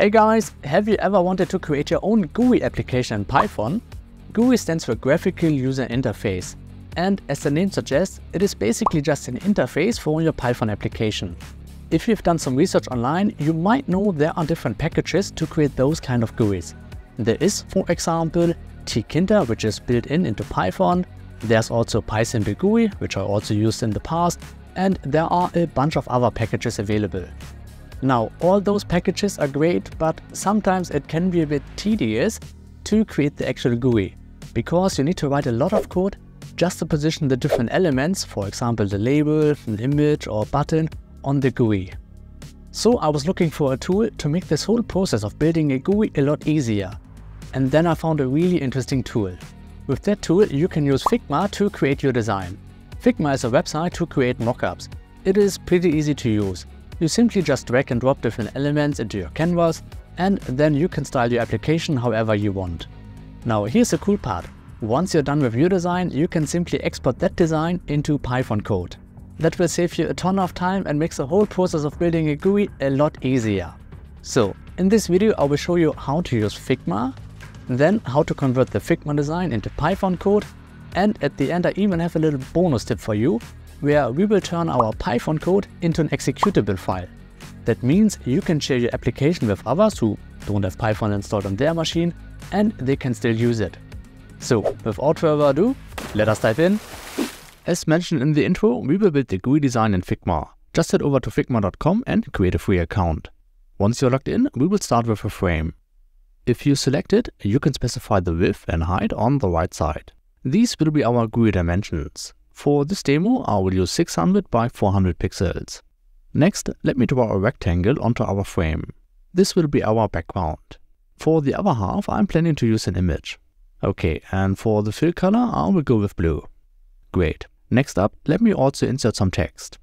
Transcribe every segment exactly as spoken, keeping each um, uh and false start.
Hey guys, have you ever wanted to create your own G U I application in Python? G U I stands for Graphical User Interface, and as the name suggests, it is basically just an interface for your Python application. If you've done some research online, you might know there are different packages to create those kind of G U Is. There is, for example, tkinter, which is built in into Python. There's also PySimple G U I, which I also used in the past, and there are a bunch of other packages available. Now, all those packages are great, but sometimes it can be a bit tedious to create the actual G U I, because you need to write a lot of code just to position the different elements, for example the label, an image or button, on the G U I. So I was looking for a tool to make this whole process of building a G U I a lot easier. And then I found a really interesting tool. With that tool you can use Figma to create your design. Figma is a website to create mockups. It is pretty easy to use. You simply just drag and drop different elements into your canvas, and then you can style your application however you want. Now here's the cool part. Once you're done with your design, you can simply export that design into Python code. That will save you a ton of time and makes the whole process of building a G U I a lot easier. So in this video I will show you how to use Figma, then how to convert the Figma design into Python code, and at the end I even have a little bonus tip for you, where we will turn our Python code into an executable file. That means you can share your application with others who don't have Python installed on their machine, and they can still use it. So without further ado, let us dive in. As mentioned in the intro, we will build the G U I design in Figma. Just head over to figma dot com and create a free account. Once you're logged in, we will start with a frame. If you select it, you can specify the width and height on the right side. These will be our G U I dimensions. For this demo, I will use six hundred by four hundred pixels. Next, let me draw a rectangle onto our frame. This will be our background. For the other half, I'm planning to use an image. Okay, and for the fill color, I will go with blue. Great. Next up, let me also insert some text.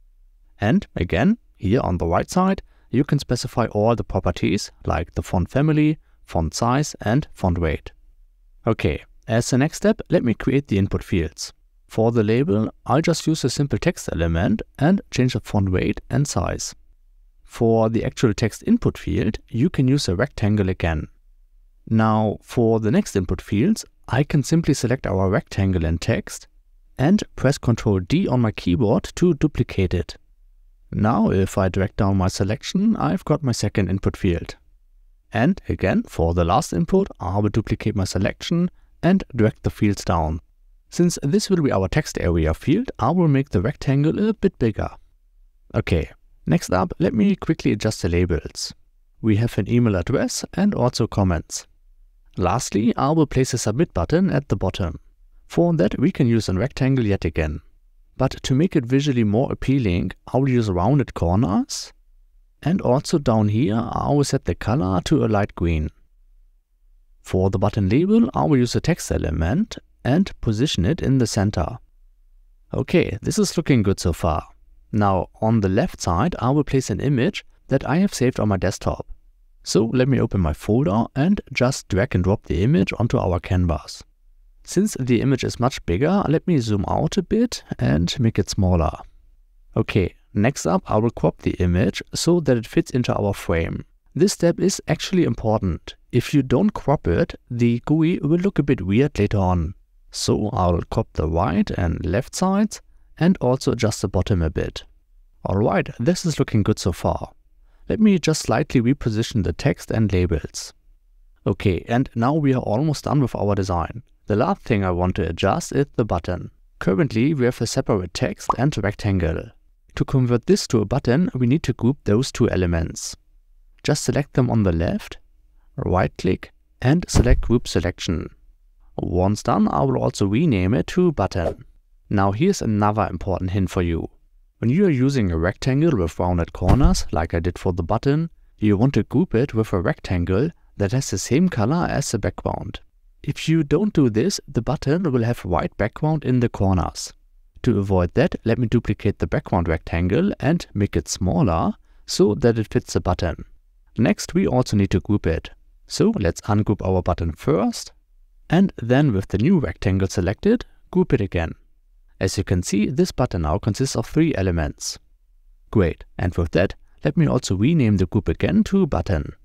And again, here on the right side, you can specify all the properties like the font family, font size and font weight. Okay, as the next step, let me create the input fields. For the label, I'll just use a simple text element and change the font weight and size. For the actual text input field, you can use a rectangle again. Now, for the next input fields, I can simply select our rectangle in text and press control D on my keyboard to duplicate it. Now, if I drag down my selection, I've got my second input field. And again, for the last input, I will duplicate my selection and drag the fields down. Since this will be our text area field, I will make the rectangle a bit bigger. Okay, next up, let me quickly adjust the labels. We have an email address and also comments. Lastly, I will place a submit button at the bottom. For that, we can use a rectangle yet again. But to make it visually more appealing, I will use rounded corners. And also down here, I will set the color to a light green. For the button label, I will use a text element and position it in the center. Okay, this is looking good so far. Now on the left side I will place an image that I have saved on my desktop. So let me open my folder and just drag and drop the image onto our canvas. Since the image is much bigger, let me zoom out a bit and make it smaller. Okay, next up I will crop the image so that it fits into our frame. This step is actually important. If you don't crop it, the G U I will look a bit weird later on. So I'll crop the right and left sides and also adjust the bottom a bit. Alright, this is looking good so far. Let me just slightly reposition the text and labels. Okay, and now we are almost done with our design. The last thing I want to adjust is the button. Currently we have a separate text and rectangle. To convert this to a button, we need to group those two elements. Just select them on the left, right click and select Group Selection. Once done, I will also rename it to Button. Now here's another important hint for you. When you are using a rectangle with rounded corners, like I did for the button, you want to group it with a rectangle that has the same color as the background. If you don't do this, the button will have white background in the corners. To avoid that, let me duplicate the background rectangle and make it smaller so that it fits the button. Next, we also need to group it. So let's ungroup our button first. And then with the new rectangle selected, group it again. As you can see, this button now consists of three elements. Great, and with that, let me also rename the group again to Button.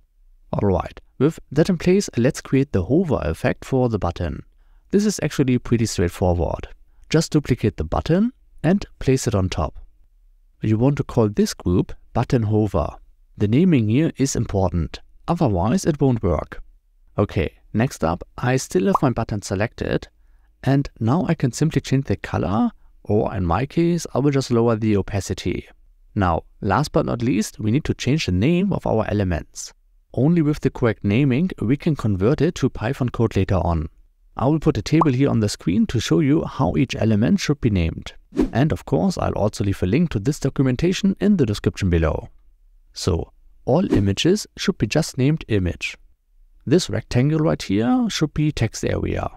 Alright, with that in place, let's create the hover effect for the button. This is actually pretty straightforward. Just duplicate the button and place it on top. You want to call this group button hover. The naming here is important, otherwise it won't work. Okay, next up, I still have my button selected, and now I can simply change the color, or in my case, I will just lower the opacity. Now, last but not least, we need to change the name of our elements. Only with the correct naming, we can convert it to Python code later on. I will put a table here on the screen to show you how each element should be named. And of course, I'll also leave a link to this documentation in the description below. So, all images should be just named image. This rectangle right here should be text area.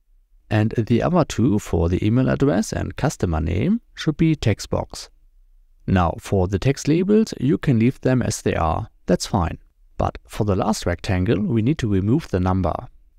And the other two for the email address and customer name should be text box. Now, for the text labels, you can leave them as they are. That's fine. But for the last rectangle, we need to remove the number.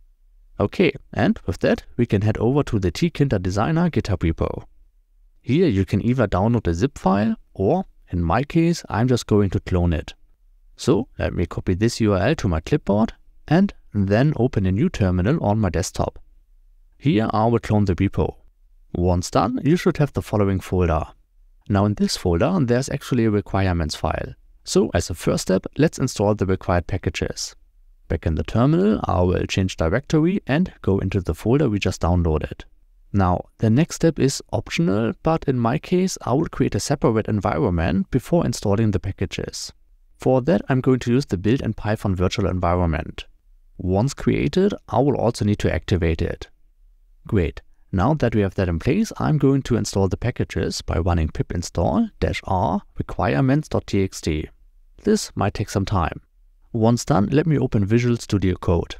Okay, and with that, we can head over to the tkinter designer GitHub repo. Here you can either download a zip file, or in my case, I'm just going to clone it. So let me copy this U R L to my clipboard and then open a new terminal on my desktop. Here I will clone the repo. Once done, you should have the following folder. Now in this folder, there's actually a requirements file. So as a first step, let's install the required packages. Back in the terminal, I will change directory and go into the folder we just downloaded. Now, the next step is optional, but in my case, I will create a separate environment before installing the packages. For that, I'm going to use the built-in Python virtual environment. Once created, I will also need to activate it. Great. Now that we have that in place, I'm going to install the packages by running pip install -r requirements.txt. This might take some time. Once done, let me open Visual Studio Code.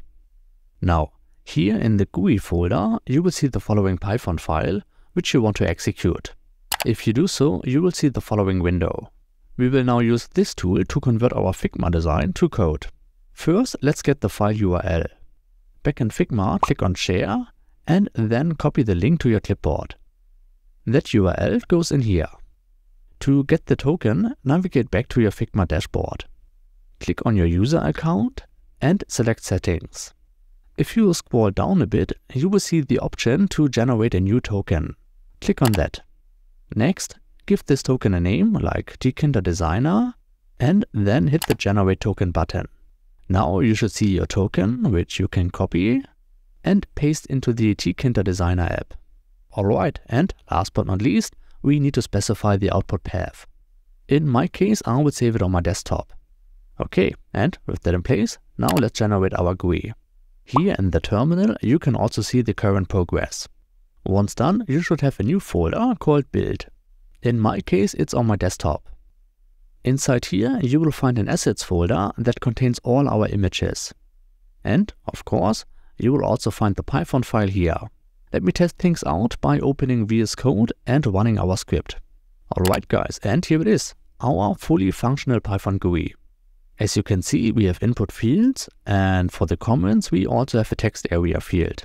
Now, here in the G U I folder, you will see the following Python file, which you want to execute. If you do so, you will see the following window. We will now use this tool to convert our Figma design to code. First, let's get the file U R L. Back in Figma, click on Share, and then copy the link to your clipboard. That U R L goes in here. To get the token, navigate back to your Figma dashboard. Click on your user account and select Settings. If you scroll down a bit, you will see the option to generate a new token. Click on that. Next, give this token a name like tkinter designer and then hit the Generate Token button. Now you should see your token, which you can copy and paste into the tkinter designer app. Alright, and last but not least, we need to specify the output path. In my case, I will save it on my desktop. Okay, and with that in place, now let's generate our G U I. Here in the terminal, you can also see the current progress. Once done, you should have a new folder called Build. In my case, it's on my desktop. Inside here, you will find an assets folder that contains all our images. And, of course, you will also find the Python file here. Let me test things out by opening V S Code and running our script. Alright guys, and here it is, our fully functional Python G U I. As you can see, we have input fields, and for the comments we also have a text area field.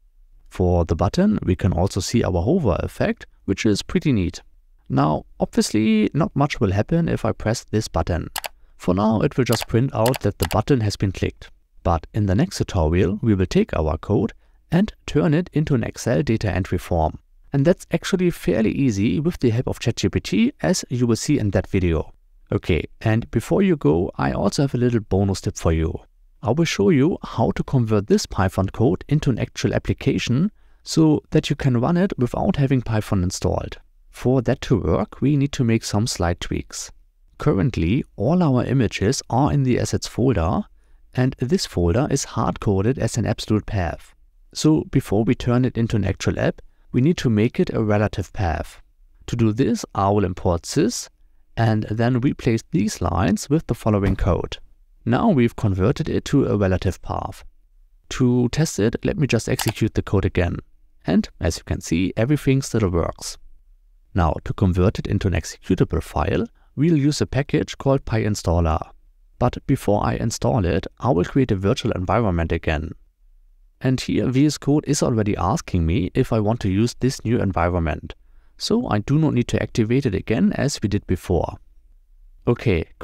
For the button, we can also see our hover effect, which is pretty neat. Now, obviously not much will happen if I press this button. For now, it will just print out that the button has been clicked. But in the next tutorial, we will take our code and turn it into an Excel data entry form. And that's actually fairly easy with the help of ChatGPT, as you will see in that video. Okay, and before you go, I also have a little bonus tip for you. I will show you how to convert this Python code into an actual application so that you can run it without having Python installed. For that to work, we need to make some slight tweaks. Currently, all our images are in the assets folder, and this folder is hard-coded as an absolute path. So before we turn it into an actual app, we need to make it a relative path. To do this, I will import sys and then replace these lines with the following code. Now we've converted it to a relative path. To test it, let me just execute the code again. And as you can see, everything still works. Now to convert it into an executable file, we'll use a package called PyInstaller. But before I install it, I will create a virtual environment again. And here V S Code is already asking me if I want to use this new environment. So I do not need to activate it again as we did before. Okay, great.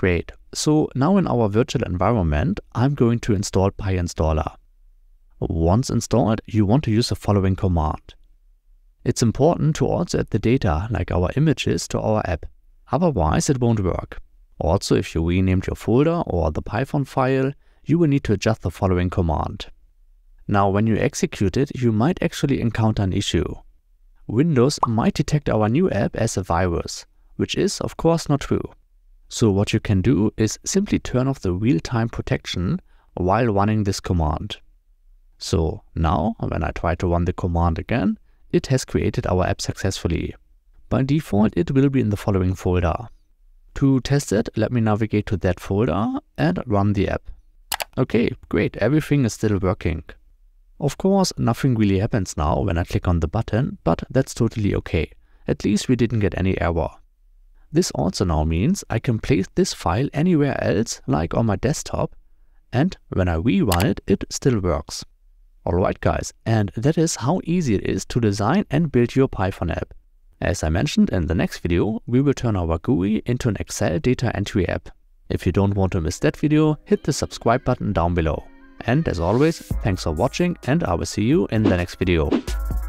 So now in our virtual environment, I'm going to install PyInstaller. Once installed, you want to use the following command. It's important to also add the data, like our images, to our app. Otherwise, it won't work. Also, if you renamed your folder or the Python file, you will need to adjust the following command. Now, when you execute it, you might actually encounter an issue. Windows might detect our new app as a virus, which is, of course, not true. So what you can do is simply turn off the real-time protection while running this command. So now, when I try to run the command again, it has created our app successfully. By default, it will be in the following folder. To test it, let me navigate to that folder and run the app. Okay, great, everything is still working. Of course, nothing really happens now when I click on the button, but that's totally okay. At least we didn't get any error. This also now means I can place this file anywhere else, like on my desktop, and when I rerun it, it still works. Alright guys, and that is how easy it is to design and build your Python app. As I mentioned in the next video, we will turn our G U I into an Excel data entry app. If you don't want to miss that video, hit the subscribe button down below. And as always, thanks for watching and I will see you in the next video.